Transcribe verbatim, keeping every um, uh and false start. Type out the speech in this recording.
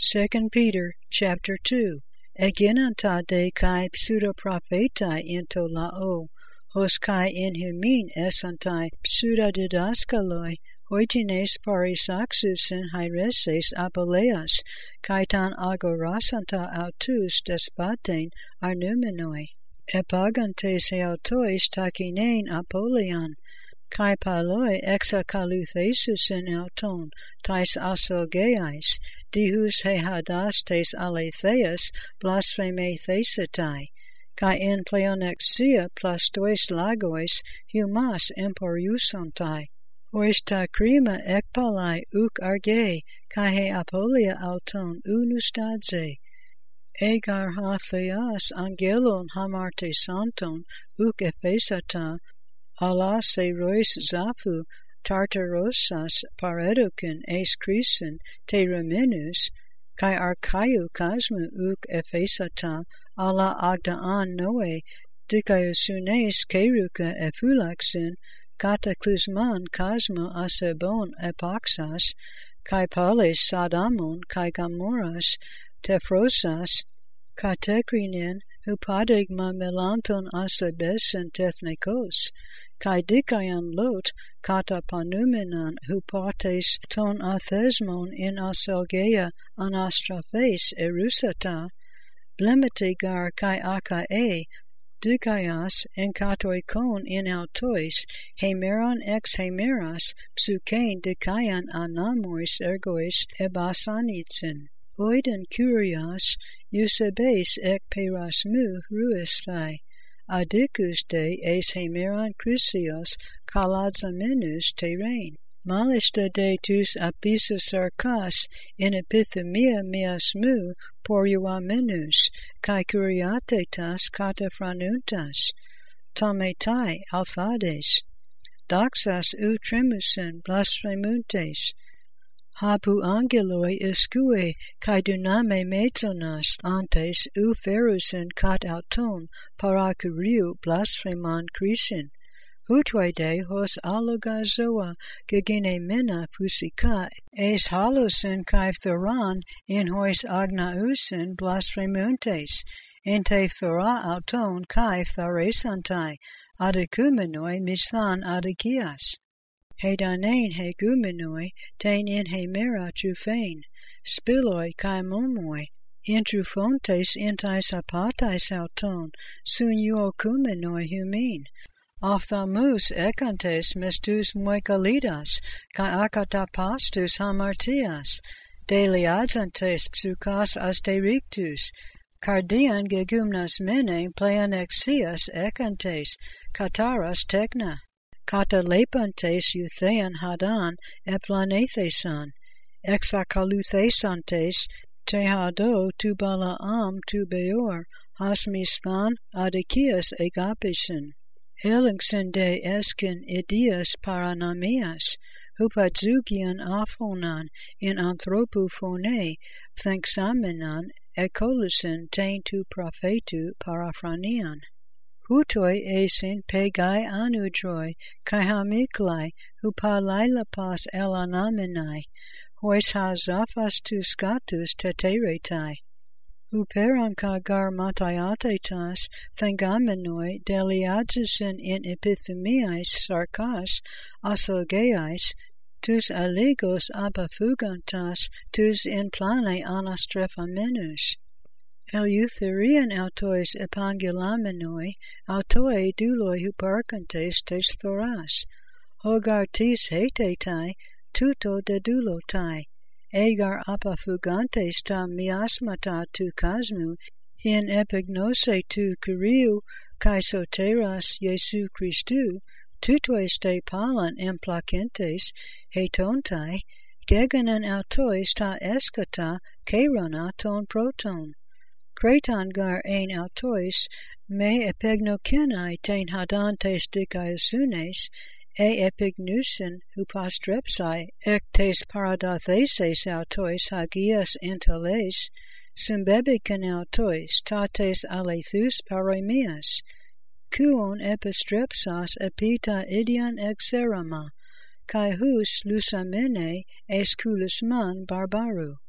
Second Peter chapter two. Eginanta de kai pseudopropheta into lao, hos kai in humin esantai pseudodidaskaloi, hoitines parisaxus in hyreses apoleas, kaitan agorasanta autus despatein arnumenoi, epagantes autois takinein apoleon, kai paloi exakaluthesus in auton, tais asogeis, dihus he hadas tes aletheus blaspheme thesitai, kai in pleonexia plastois lagois humas emporiusantai, ois ta crema ekpalai uk arge, kai he apolia auton unustadze, egar ha theas angelon hamarte santon uk ephesata, ala se rois zapu tartarosas paredokin eis krisen te remenus, kai archaiu cosmu uk ephesata, ala agdaan noe, dikaiusunes keruka ephulaxin, cataclysman cosmo asebon epaxas, kai pales sadamon kai gamoras, tephrosas, katekrinen, hupadigma melanton asebesen tethnikos, kai dikaion lot kata panumenon hupates ton athesmon in aselgeia anastraphes erusata, blemetigar kai akae, dikaios en katoikon in autois, hemeron ex hemeras, psukein dikaion anamois ergois ebasanitsin, oiden kurios, eusebes ek perasmu ruestai, adicus de eis hemeron crucios kaladzamenus terrain, malista de tus apisus sarkas in epithemia miasmu poriuamenus, kai curiatetas katafranuntas, tometai althades, doxas u tremusin blasphemuntes, hapu angeloi iskue kai duname metzonas antes u ferusin kat auton parakuriu blaspheman krisin, hutwaide hos alogazoa gegene mena fusika eis halosin kai thoran in hos agnausin blasphemuntes, ente thora auton kai tharesantai, adekumenoi misan adikias. Hedanein hegumenoi, tein in hemera trufain, spiloi kai momoi, intrufontes intais apatais auton, sun uokumenoi humin, ophthalmus ekantes mestus moikalidas, kai akatapastus hamartias, deliadzantes psukas asterictus, cardian gegumnas mene pleonexias ekantes, kataras techna, katalepantes euthean hadan eplanethesan, exakaluthesantes tehado tu balaam tu beor, hasmistan adikias egapisen, elingsin de eskin idias paranamias, hupadzugian aphonan in anthropophone, phenxamenan ekolusin tein tu prophetu paraphranian. Hutoi esin pegai anudroi, kai hamiklai, hupalailapas elanamenai, hois hazafas tu scatus teteretai, huperanka gar mataiatetas, thengamenoi, deliadzusin in epithemiais sarkas, asogeis, tus aligos abafugantas, tus in plane anastrepamenus. Eleutherian autois epangulamenoi, autoi duloi huparkantes tes thoras, hogartis hetetai, tuto dedulotai, egar apafugantes ta miasmata tu casmu, in epignose tu kuriu, kai soteras Jesu Christu, tutois te palan implacentes, hetontai, geganen autois ta escata, kerona ton proton. Cretan gar ein autois, me epignokenai tein hadantes dikaiusunes, e epignusin hupastrepsai, ek tes paradatheses autois hagias entales, symbebican autois, ta tes alethus paremias, kuon epistrepsas epita idian exerama, kai hus lusamene esculusman barbaru.